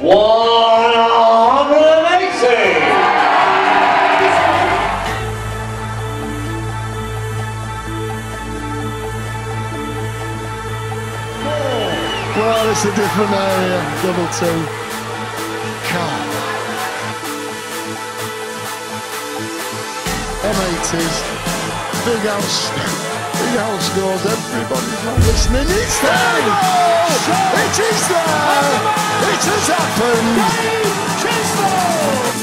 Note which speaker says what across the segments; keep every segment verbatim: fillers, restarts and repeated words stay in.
Speaker 1: one hundred eighty.
Speaker 2: Well, it's a different area, double two. Come on. M eighties, big house, big house scores, everybody's not listening. It's there! It is there! It has happened! Chisnall!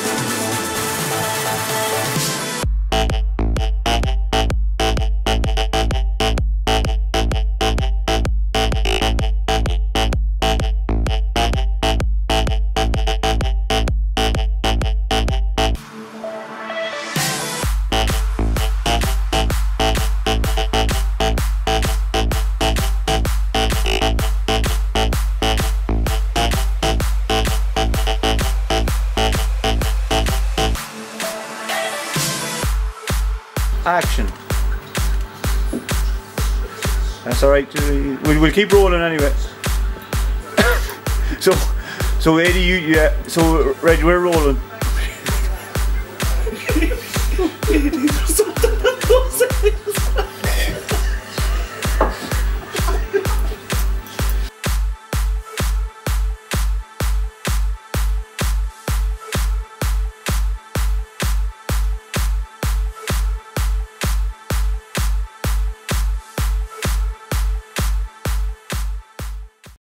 Speaker 3: Action. That's alright, we'll, we'll keep rolling anyway. so, so Eddie, you, yeah, so Reg, we're rolling.